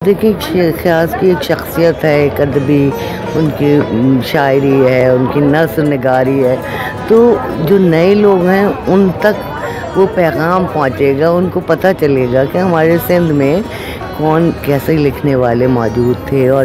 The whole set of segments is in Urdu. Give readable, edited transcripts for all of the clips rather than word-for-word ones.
دیکھیں شیخ ریاض کی ایک شخصیت ہے، ایک ادبی، ان کی شاعری ہے، ان کی نثر نگاری ہے، تو جو نئے لوگ ہیں ان تک وہ پیغام پہنچے گا، ان کو پتہ چلے گا کہ ہمارے سندھ میں کون کیسے لکھنے والے موجود تھے، اور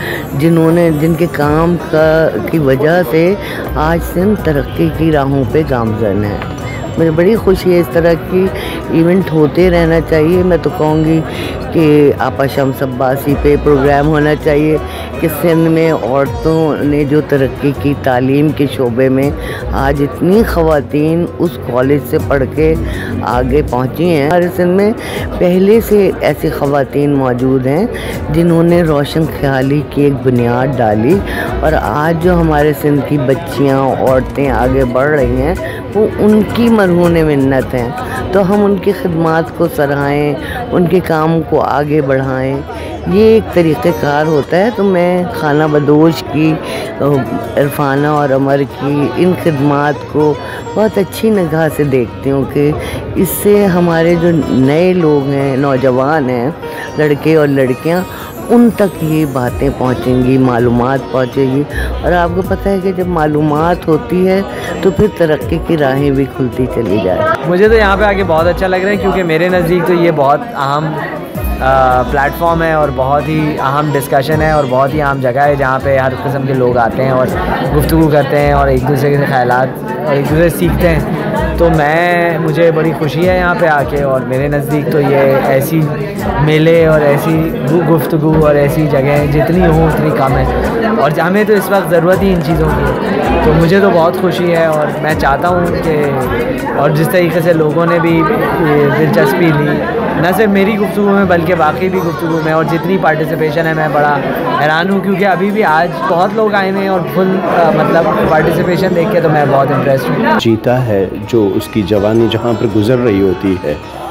جن کے کام کی وجہ سے آج سندھ ترقی کی راہوں پہ گامزن ہے۔ مجھے بڑی خوشی ہے، اس طرح کی ایونٹ ہوتے رہنا چاہیے۔ میں تو کہوں گی کہ آپا شمس عباسی پہ پروگرام ہونا چاہیے کہ سندھ میں عورتوں نے جو ترقی کی تعلیم کے شعبے میں، آج اتنی خواتین اس کالج سے پڑھ کے آگے پہنچی ہیں۔ ہمارے سندھ میں پہلے سے ایسی خواتین موجود ہیں جنہوں نے روشن خیالی کی ایک بنیاد ڈالی، اور آج جو ہمارے سندھ کی بچیاں، عورتیں آگے بڑھ رہی ہیں، وہ ان کی مرہون منت ہیں۔ تو ہم ان کی خدمات کو سراہیں، ان کے کام کو آگے بڑھائیں، یہ ایک طریقہ کار ہوتا ہے۔ تو میں خانہ بدوش کی، عرفانہ اور عمر کی ان خدمات کو بہت اچھی نگاہ سے دیکھتی ہوں کہ اس سے ہمارے جو نئے لوگ ہیں، نوجوان ہیں، لڑکے اور لڑکیاں، ان تک یہ باتیں پہنچیں گی، معلومات پہنچے گی، اور آپ کو پتہ ہے کہ جب معلومات ہوتی ہے تو پھر ترقی کی راہیں بھی کھلتی چلی جائے۔ مجھے تو یہاں پہ آ کے بہت اچھا لگ رہا ہے، کیونکہ میرے نزدیک تو یہ بہت اہم پلیٹ فارم ہے اور بہت ہی اہم ڈسکشن ہے اور بہت ہی اہم جگہ ہے جہاں پہ ہر قسم کے لوگ آتے ہیں اور گفتگو کرتے ہیں اور ایک دوسرے کے خیالات اور ایک دوسرے سے سیکھتے ہیں۔ تو مجھے بڑی خوشی ہے یہاں پہ آ کے، اور میرے نزدیک تو یہ ایسی میلے اور ایسی گفتگو اور ایسی جگہیں جتنی ہوں اتنی کم ہے، اور ہمیں تو اس وقت ضرورت ہی ان چیزوں کی۔ تو مجھے تو بہت خوشی ہے، اور میں چاہتا ہوں کہ، اور جس طریقے سے لوگوں نے بھی دلچسپی لی، نہ صرف میری گفتگو میں بلکہ باقی بھی گفتگو میں، اور جتنی پارٹیسپیشن ہے، میں بڑا حیران ہوں، کیونکہ ابھی بھی آج بہت لوگ آئے ہیں اور فل پارٹیسپیشن دیکھ کے تو میں بہت امپریسڈ ہوں۔ جیتا ہے جو اس کی جوانی جہاں پر گزر رہی ہوتی ہے،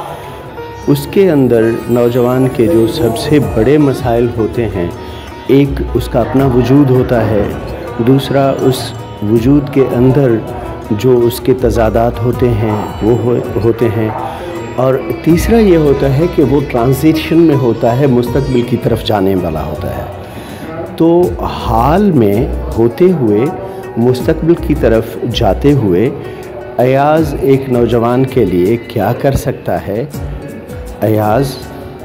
اس کے اندر نوجوان کے جو سب سے بڑے مسائل ہوتے ہیں، ایک اس کا اپنا وجود ہوتا ہے، دوسرا اس وجود کے اندر جو اس کے تضادات ہوتے ہیں وہ ہوتے ہیں، اور تیسرا یہ ہوتا ہے کہ وہ ٹرانزیشن میں ہوتا ہے، مستقبل کی طرف جانے والا ہوتا ہے۔ تو حال میں ہوتے ہوئے مستقبل کی طرف جاتے ہوئے ایاز ایک نوجوان کے لیے کیا کر سکتا ہے؟ ایاز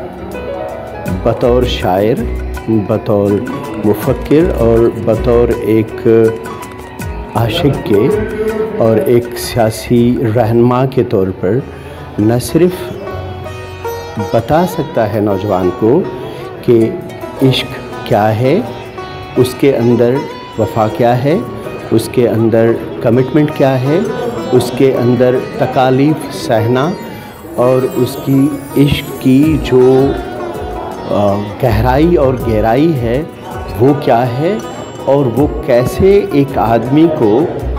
بطور شاعر، بطور مفکر اور بطور ایک عاشق کے اور ایک سیاسی رہنما کے طور پر نہ صرف بتا سکتا ہے نوجوان کو کہ عشق کیا ہے، اس کے اندر وفا کیا ہے، اس کے اندر کمٹمنٹ کیا ہے، اس کے اندر تکالیف سہنا، اور اس کی عشق کی جو گہرائی اور گہرائی ہے وہ کیا ہے، اور وہ کیسے ایک آدمی کو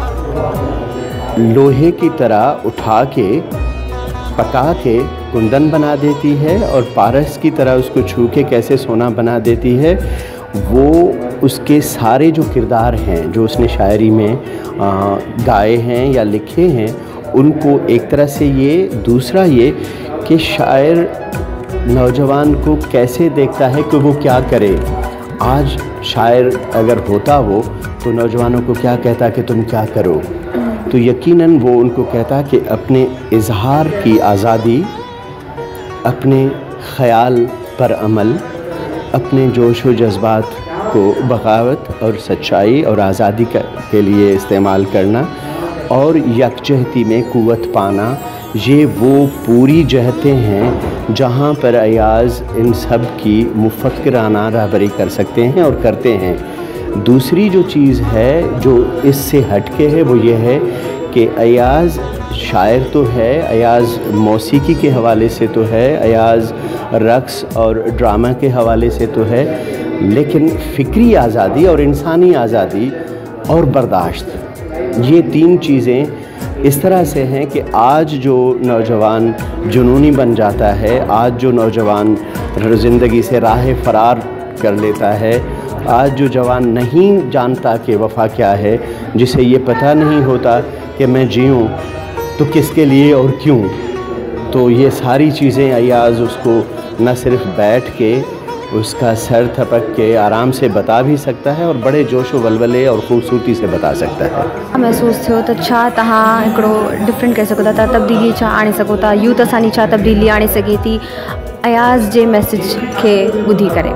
لوہے کی طرح اٹھا کے پکا کے کندن بنا دیتی ہے، اور پارس کی طرح اس کو چھو کے کیسے سونا بنا دیتی ہے۔ وہ اس کے سارے جو کردار ہیں جو اس نے شاعری میں گائے ہیں یا لکھے ہیں، ان کو ایک طرح سے یہ، دوسرا یہ کہ شاعر نوجوان کو کیسے دیکھتا ہے کہ وہ کیا کرے۔ آج شاعر اگر ہوتا وہ تو نوجوانوں کو کیا کہتا کہ تم کیا کرو، تو یقیناً وہ ان کو کہتا کہ اپنے اظہار کی آزادی، اپنے خیال پر عمل، اپنے جوش و جذبات کو بغاوت اور سچائی اور آزادی کے لیے استعمال کرنا، اور یکجہتی میں قوت پانا، یہ وہ پوری جہتیں ہیں جہاں پر ایاز ان سب کی مفکرانہ رہبری کر سکتے ہیں اور کرتے ہیں۔ دوسری جو چیز ہے جو اس سے ہٹ کے ہے وہ یہ ہے کہ ایاز شاعر تو ہے، ایاز موسیقی کے حوالے سے تو ہے، ایاز رقص اور ڈرامہ کے حوالے سے تو ہے، لیکن فکری آزادی اور انسانی آزادی اور برداشت، یہ تین چیزیں اس طرح سے ہیں کہ آج جو نوجوان جنونی بن جاتا ہے، آج جو نوجوان زندگی سے راہ فرار کر لیتا ہے، آج جو جوان نہیں جانتا کہ وفا کیا ہے، جسے یہ پتہ نہیں ہوتا کہ میں جیوں تو کس کے لیے اور کیوں، تو یہ ساری چیزیں ایاز اس کو نہ صرف بیٹھ کے اس کا سر تھپک کے آرام سے بتا بھی سکتا ہے اور بڑے جوش و ولولے اور خوبصورتی سے بتا سکتا ہے. محسوس थियो त छा तव्हां हिकिड़ो डिफरेंट करे सघो था तब्दीली छा आणे सघो था यूथ असांजी छा तब्दीली आणे सघे थी अयाज़ जे मैसेज खे ॿुधी करे.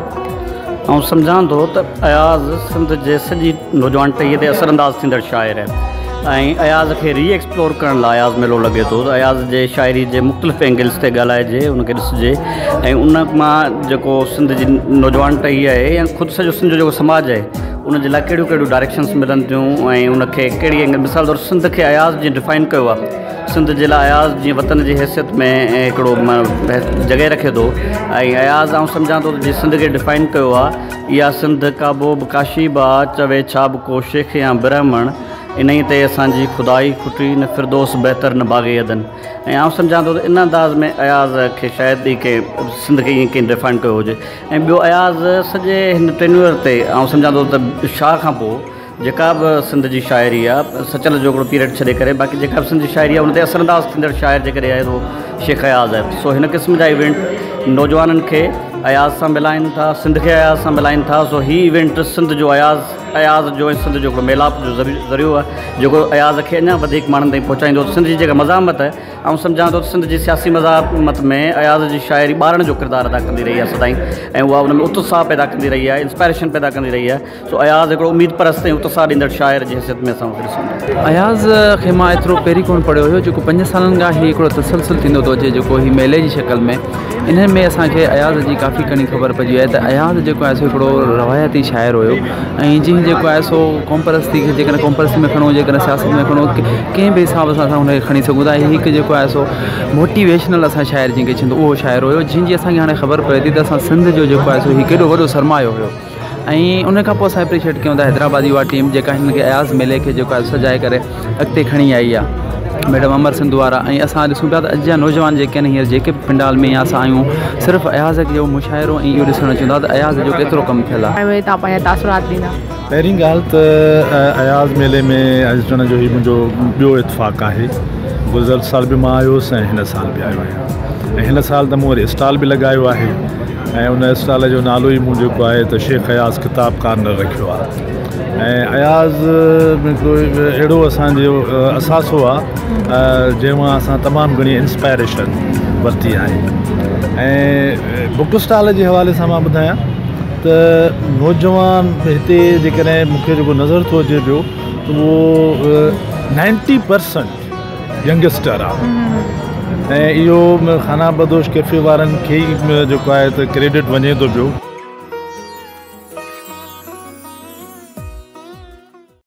ऐं सम्झां थो त अयाज़ सिंध जे सॼी नौजवान टहीअ ते असरअंदाज़ थींदड़ शाइर आहे ऐं अयाज़ खे रीएक्सप्लोर करण लाइ अयाज़ मेलो लॻे थो. अयाज़ जे शाइरी जे मुख़्तलिफ़ एंगल्स ते ॻाल्हाइजे उनखे ॾिसिजे ऐं उन मां जेको सिंध जी नौजवान टही आहे या ख़ुदि सॼो सिंध जो जेको समाज आहे उन जे लाइ कहिड़ियूं कहिड़ियूं डायरेक्शन्स मिलनि थियूं ऐं उनखे कहिड़ी एंगल मिसाल तौरु सिंध खे अयाज़ जीअं डिफाइन कयो आहे सिंध जे लाइ अयाज़ जीअं वतन जी हैसियत में हिकिड़ो जॻह रखे थो ऐं अयाज़ आउं सम्झां थो जीअं सिंध खे डिफाइन कयो आहे इहा सिंध काबो बि काशीबा चवे छा बि को शेख या ब्राह्मण इन ई ते असांजी खुदाई खुटी न फिरदोस बहितर न बाग़े अदन. ऐं आउं सम्झां थो त इन अंदाज़ में अयाज़ खे शायदि ई कंहिं सिंध खे ईअं कंहिं डिफाइन कयो हुजे. ऐं ॿियो अयाज़ सॼे हिन टेन्यूअर ते आउं सम्झां थो त शाह खां पोइ जेका बि सिंध जी शाइरी आहे सचल जो हिकिड़ो पीरियड छॾे करे बाक़ी जेका बि सिंध जी शाइरी आहे उन ते असरअंदाज़ थींदड़ शाइर जे करे आहे उहो शेख अयाज़ आहे. सो हिन क़िस्म जा इवेंट नौजवाननि खे अयाज़ सां मिलाइनि था सिंध खे अयाज़ सां मिलाइनि था. सो हीअ इवेंट सिंध जो अयाज़ जो ऐं सिंध जो हिकिड़ो मेलाप जो ज़रियो आहे जेको अयाज़ खे अञा वधीक माण्हुनि ताईं पहुचाईंदो. सिंध जी जेका मज़ामत आहे ऐं सम्झां थो सिंध जी सियासी मज़ामत में अयाज़ जी शाइरी ॿारनि जो किरदारु अदा कंदी रही आहे सदाईं ऐं उहा उन में उत्साह पैदा कंदी रही आहे इंस्पायरेशन पैदा कंदी रही आहे. सो अयाज़ हिकिड़ो उमेद परस्त ऐं उत्साह ॾींदड़ शाइर जी हैसियत में असां ॾिसूं. अयाज़ खे मां एतिरो पहिरीं कोन पढ़ियो हुयो जेको 5 सालनि खां हीउ हिकिड़ो तसलसल थींदो थो अचे जेको हीउ मेले जी शक्ल में इन में असांखे अयाज़ जी काफ़ी घणी ख़बर पइजी आहे त अयाज़ जेको आहे सो हिकिड़ो रवायती शाइर हुयो ऐं जीअं जेको आहे सो कॉम्परस्ती खे जेकॾहिं कॉम्परस्ती में खणो जेकॾहिं सियासत में खणो कंहिं बि हिसाब सां असां हुनखे खणी सघूं था. हिकु जेको आहे सो मोटिवेशनल असां शाइर जंहिंखे चवंदो उहो शाइर हुयो जंहिंजी असांखे हाणे ख़बर पए थी त असां सिंध जो जेको आहे सो हीउ केॾो वॾो सरमायो हुयो. ऐं उन खां पोइ असां एप्रिशिएट कयूं था हैदराबादी उहा टीम जेका हिनखे अयाज़ मेले खे जेको आहे सजाए करे अॻिते खणी आई आहे मैडम अमर सिंधु वारा. ऐं असां ॾिसूं पिया त अॼु जा नौजवान जेके आहिनि हींअर जेके बि पिंडाल में असां आहियूं सिर्फ़ु अयाज़ जो मुशाइरो ऐं इहो ॾिसणु अचूं था त अयाज़ जो केतिरो कमु थियल आहे. तव्हां पंहिंजा तासुरात ॾींदा. पहिरीं ॻाल्हि त अयाज़ मेले में अचण जो ई मुंहिंजो ॿियो इतफ़ाक़ आहे. गुज़िरियल साल बि मां आयो हुउसि ऐं हिन साल बि आयो आहियां ऐं हिन साल त मूं वरी स्टॉल बि लॻायो आहे ऐं उन स्टॉल जो नालो ई मूं जेको आहे त शेख अयाज़ किताब कार्नर रखियो आहे. ऐं अयाज़ में हिकिड़ो अहिड़ो असांजो असासो आहे जंहिंमां असां तमामु घणी इंस्पायरेशन वरिती आहे. ऐं बुक स्टॉल जे हवाले सां मां ॿुधायां त नौजवान हिते जेकॾहिं मूंखे जेको नज़र थो अचे पियो त उहो 90% यंगस्टर आहे ऐं इहो खाना बदोश कैफ़े वारनि खे ई जेको आहे त क्रेडिट वञे थो पियो.